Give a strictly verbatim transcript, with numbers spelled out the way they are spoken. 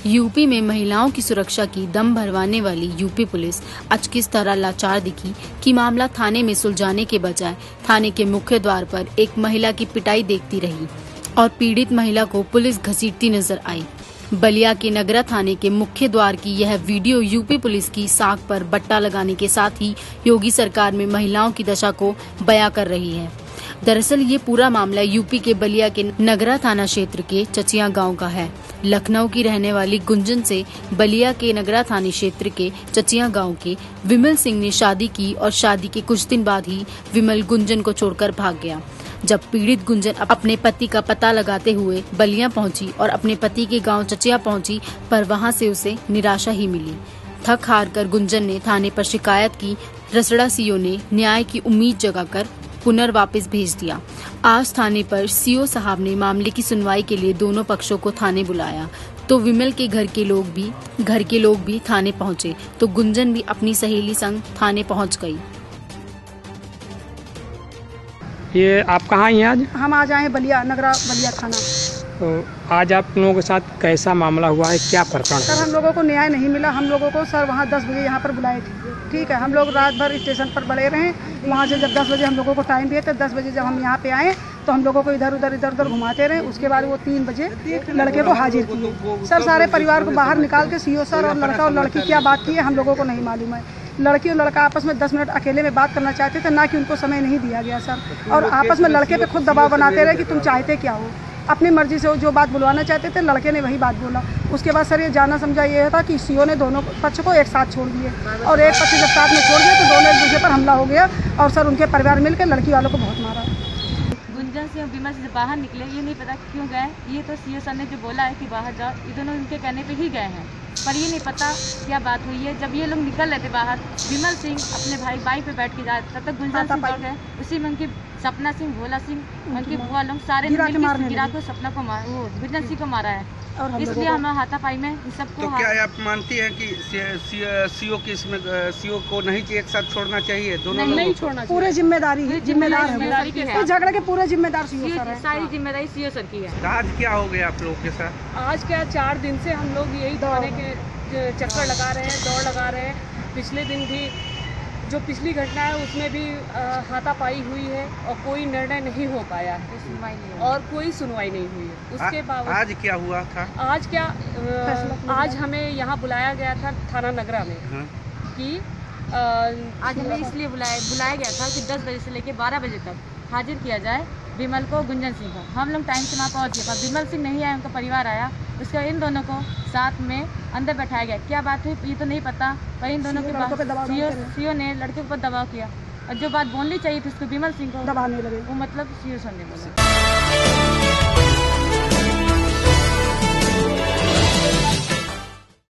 UP में महिलाओं की सुरक्षा की दम भरवाने वाली यूपी पुलिस आज किस तरह लाचार दिखी कि मामला थाने में सुलझाने के बजाय थाने के मुख्य द्वार पर एक महिला की पिटाई देखती रही और पीड़ित महिला को पुलिस घसीटती नजर आई। बलिया के नगरा थाने के मुख्य द्वार की यह वीडियो यूपी पुलिस की साख पर बट्टा लगाने के साथ ही योगी सरकार में महिलाओं की दशा को बयां कर रही है। दरअसल ये पूरा मामला यूपी के बलिया के नगरा थाना क्षेत्र के चचिया गांव का है। लखनऊ की रहने वाली गुंजन से बलिया के नगरा थाना क्षेत्र के चचिया गांव के विमल सिंह ने शादी की और शादी के कुछ दिन बाद ही विमल गुंजन को छोड़कर भाग गया। जब पीड़ित गुंजन अपने पति का पता लगाते हुए बलिया पहुंची और अपने पति के गांव चचिया पहुंची, पर वहां से उसे निराशा ही मिली। थक हार कर गुंजन ने थाने पर शिकायत की। रसड़ा सीओ ने न्याय की उम्मीद जगाकर पुनर्वापस भेज दिया। आज थाने पर सीओ साहब ने मामले की सुनवाई के लिए दोनों पक्षों को थाने बुलाया, तो विमल के घर के लोग भी घर के लोग भी थाने पहुंचे, तो गुंजन भी अपनी सहेली संग थाने पहुंच गई। ये आप कहाँ हैं आज? हम आज आए बलिया नगरा बलिया थाना। तो आज आप लोगों के साथ कैसा मामला हुआ है, क्या प्रकरण? सर हम लोगों को न्याय नहीं मिला। हम लोगों को सर वहाँ दस बजे यहाँ पर बुलाए थे। ठीक है, हम लोग रात भर स्टेशन पर बड़े रहे। वहाँ से जब दस बजे हम लोगों को टाइम दिए, तो दस बजे जब हम यहाँ पे आए तो हम लोगों को इधर उधर इधर उधर घुमाते रहे। उसके बाद वो तीन बजे लड़के को हाजिर किए। सर सारे परिवार को बाहर निकाल के सीओ सर और लड़का और लड़की क्या बात की है हम लोगों को नहीं मालूम है। लड़की और लड़का आपस में दस मिनट अकेले में बात करना चाहते थे, ना कि उनको समय नहीं दिया गया सर। और आपस में लड़के पे खुद दबाव बनाते रहे कि तुम चाहते क्या हो। अपनी मर्जी से वो जो बात बुलवाना चाहते थे, लड़के ने वही बात बोला। उसके बाद सर ये जाना समझा ये था कि सीओ ने दोनों पक्ष को एक साथ छोड़ दिए, और एक पक्ष जब साथ में छोड़ दिए तो दोनों एक दूसरे पर हमला हो गया और सर उनके परिवार मिलकर लड़की वालों को बहुत मारा। गुंजन से और विमल से बाहर निकले, ये नहीं पता क्यों गए। ये तो सीओ सर ने जो बोला है कि बाहर जाओ, ये दोनों उनके कहने पे ही गए हैं, पर ये नहीं पता क्या बात हुई है। जब ये लोग निकल रहे थे बाहर, विमल सिंह अपने भाई बाइक पे बैठ के जा रहे, तब तक गुंजन सिंह दौड़ गए। उसी में उनकी सपना सिंह, भोला सिंह, उनकी बुआ लोग सारे गिरा को सपना को मार वो गुंजन सिंह को मारा है। इसलिए हम हाथापाई में इन सबको। तो क्या आप मानती हैं कि सीओ की इसमें सीओ को नहीं एक साथ छोड़ना चाहिए? दोनों नहीं, नहीं छोड़ना, पूरे जिम्मेदारी जिम्मेदार है, झगड़े के पूरे जिम्मेदार सीओ सर है। सारी जिम्मेदारी सीओ सर की है। आज क्या हो गया आप लोगों के साथ? आज क्या चार दिन से हम लोग यही थाने के चक्कर लगा रहे हैं, दौड़ लगा रहे हैं। पिछले दिन भी जो पिछली घटना है उसमें भी हाथापाई हुई है और कोई निर्णय नहीं हो पाया है और कोई सुनवाई नहीं हुई है। उसके बाद आज क्या हुआ था? आज क्या आ, आज हमें यहाँ बुलाया गया था थाना नगरा में। हाँ। कि आ, आज हमें इसलिए बुलाया बुलाया गया था कि दस बजे से लेकर बारह बजे तक हाजिर किया जाए विमल को, गुंजन सिंह को। हम लोग टाइम से वहाँ पहुँच गए, पर विमल सिंह नहीं आया, उनका परिवार आया। उसका इन दोनों को साथ में अंदर बैठाया गया। क्या बात हुई ये तो नहीं पता, पर इन दोनों के बाद सीओ सीओ ने लड़के को दबाव किया और जो बात बोलनी चाहिए थी उसको विमल सिंह को दबाने लगे, वो मतलब सीओ सर ने बोला।